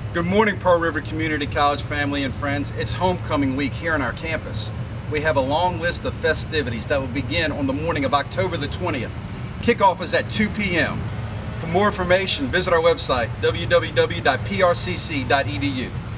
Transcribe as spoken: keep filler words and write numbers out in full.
Good morning, Pearl River Community College family and friends. It's homecoming week here on our campus. We have a long list of festivities that will begin on the morning of October the twentieth. Kickoff is at two p m For more information, visit our website, w w w dot p r c c dot e d u.